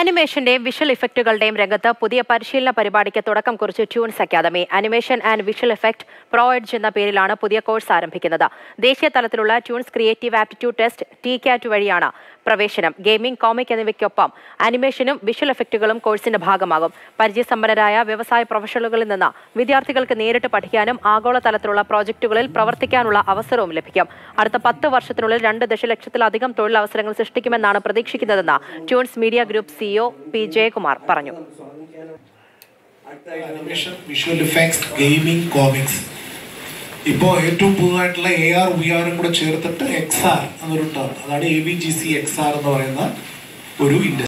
ആനിമേഷന്റെയും visual ഇഫക്റ്റുകളുടെയും രംഗത്ത് പുതിയ പരിശീലന പരിപാടിക്ക് തുടക്കം കുറിച്ച് Toonz academy. Animation and visual effect pro edge എന്ന പേരിലാണ് പുതിയ കോഴ്സ് ആരംഭിക്കുന്നത്. ദേശീയ തലത്തിലുള്ള Toonz creative aptitude test TCAT വഴിയാണ് പ്രവേശനം. ഗെയിമിംഗ്, കോമിക് എന്നിവയ്ക്കൊപ്പം ആനിമേഷനും വിഷ്വൽ ഇഫക്റ്റുകളും കോഴ്സിന്റെ ഭാഗമാകും. പരിചയസമ്പന്നരായ വ്യവസായ പ്രൊഫഷണലുകളിൽ നിന്ന് വിദ്യാർത്ഥികൾക്ക് നേരിട്ട് പഠിക്കാനും ആഗോളതലത്തിലുള്ള പ്രോജക്റ്റുകളിൽ പ്രവർത്തിക്കാനുള്ള അവസരവും ലഭിക്കും. അടുത്ത 10 വർഷത്തിനുള്ളിൽ 2 ദശലക്ഷത്തിലധികം തൊഴിലവസരങ്ങൾ സൃഷ്ടിക്കുമെന്നാണ് പ്രതീക്ഷിക്കുന്നതെന്ന് Toonz media group CEO P. Jayakumar പറഞ്ഞു. വിഷ്വൽ ഇഫക്ട്സ്, ഗെയിമിംഗ്, കോമിക്സ്, ഇപ്പോൾ ഏറ്റവും പുതുതായിട്ടുള്ള AR VR കൂടെ ചേർത്തിട്ട് XR എന്നൊരു ടേം, അതാണ് AVGC XR എന്ന് പറയുന്ന ഒരു ഇൻഡസ്ട്രി.